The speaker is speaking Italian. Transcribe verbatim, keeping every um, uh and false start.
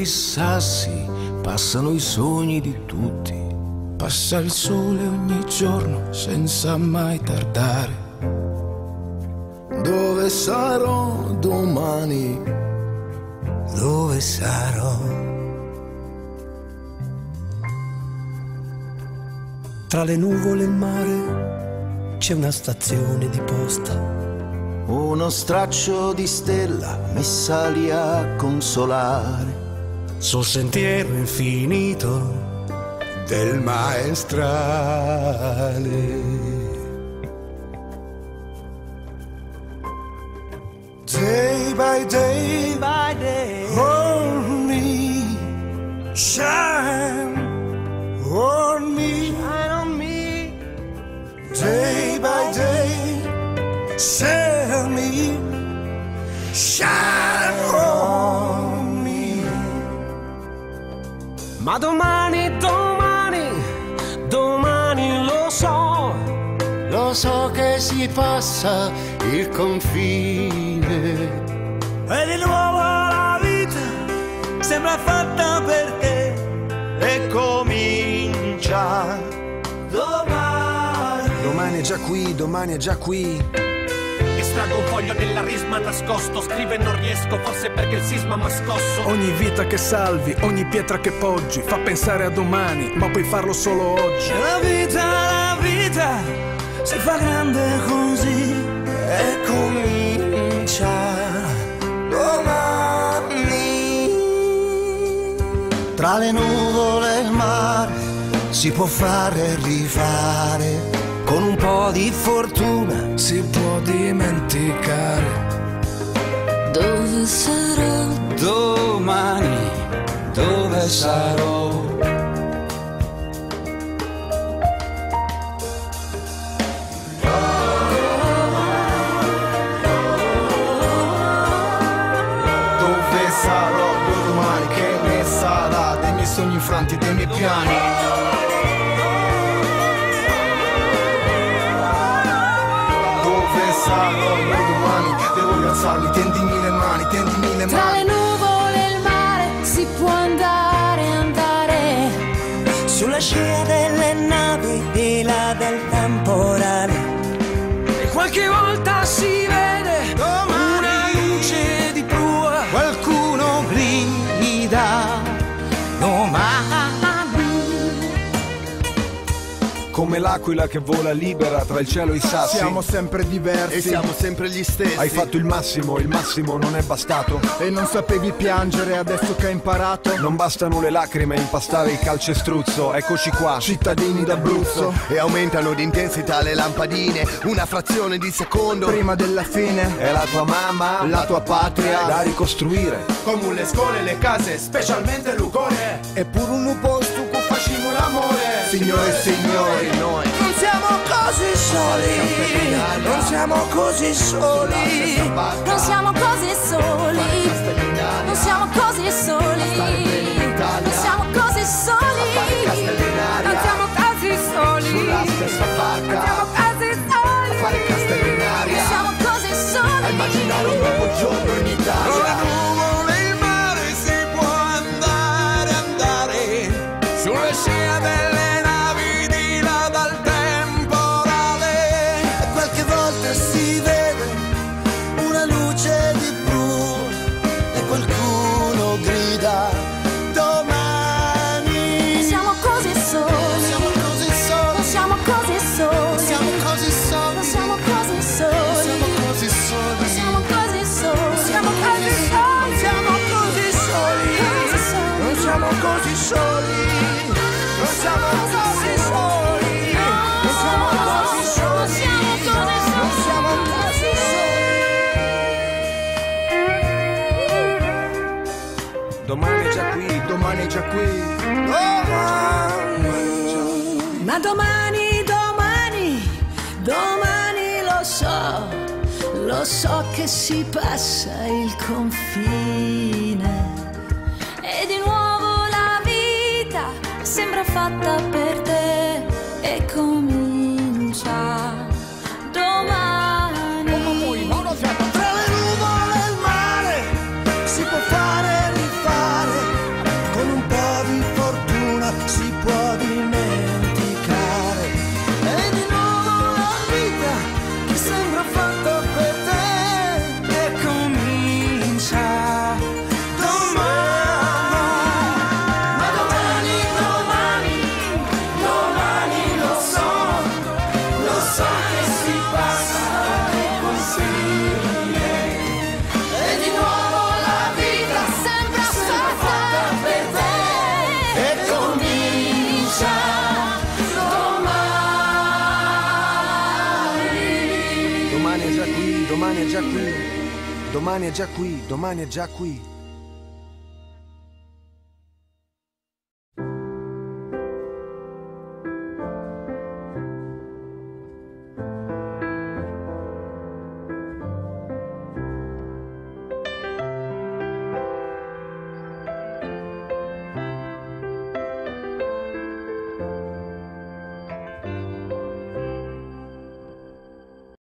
i sassi, passano i sogni di tutti. Passa il sole ogni giorno senza mai tardare. Dove sarò domani? Dove sarò? Tra le nuvole e il mare c'è una stazione di posta. Uno straccio di stella messa lì a consolare. Sul sentiero infinito del maestrale. Day by day, by day, on me, shine on me, shine on me. Day by day, send me, shine on me. Ma domani, domani, domani lo so, lo so che si passa il confine. E di nuovo la vita sembra fatta per te e comincia domani. Domani è già qui, domani è già qui. Estraggo un foglio della risma nascosto, scrivo e non riesco, forse perché il sisma m'ha scosso. Ogni vita che salvi, ogni pietra che poggi fa pensare a domani, ma puoi farlo solo oggi. La vita, la vita si fa grande così e comincia domani. Tra le nuvole e il mare si può fare e rifare. Con un po' di fortuna si può dimenticare. Dove sarò domani? Dove sarò? Dove sarò domani? Che ne sarà dei miei sogni infranti, dei miei piani? Sarò domani, devo rialzarmi, tendimi le mani, tendimi le mani. tra le nuvole e il mare si può andare, andare sulla scia delle navi di là del temporale. E qualche volta si vede domani una luce di prua, Qualcuno grida domani. Come l'aquila che vola libera tra il cielo e i sassi. Siamo sempre diversi e siamo sempre gli stessi. Hai fatto il massimo, il massimo non è bastato. e non sapevi piangere adesso che hai imparato. Non bastano le lacrime, impastare il calcestruzzo. Eccoci qua, Cittadini d'Abruzzo, E aumentano di intensità le lampadine, una frazione di secondo prima della fine, è la tua mamma, la tua patria. da ricostruire. Come le scuole, le case, specialmente Lucone. Eppure un posto che facciamo l'amore. Signore e signori, noi non siamo così soli, non siamo così soli, non siamo così soli, non siamo così soli, non siamo così soli, non siamo così soli, sulla stessa barca, non siamo così soli, a fare castelli in aria, non siamo così a soli. immaginare un nuovo giorno in Italia. il mare si può andare, andare sulle scia delle navi di là dal temporale. E qualche volta si vede una luce di blu e qualcuno grida domani. Siamo così soli, Siamo così soli, non siamo così soli, siamo così soli, non siamo così soli, siamo così soli, siamo così soli, siamo così soli, Siamo così soli, così soli. non siamo così soli, non siamo così soli, non siamo così soli, non siamo così soli. Domani è già qui, Domani è già qui. Ma domani, domani, domani lo so, lo so che si passa il confine. E di nuovo la vita sembra fatta per te e comincia domani. Tra le nuvole e il mare si può fare e rifare. so che si passa e possibile. E di nuovo la vita sembra fatta per te. E comincia domani. Domani è già qui, domani è già qui, domani è già qui, domani è già qui.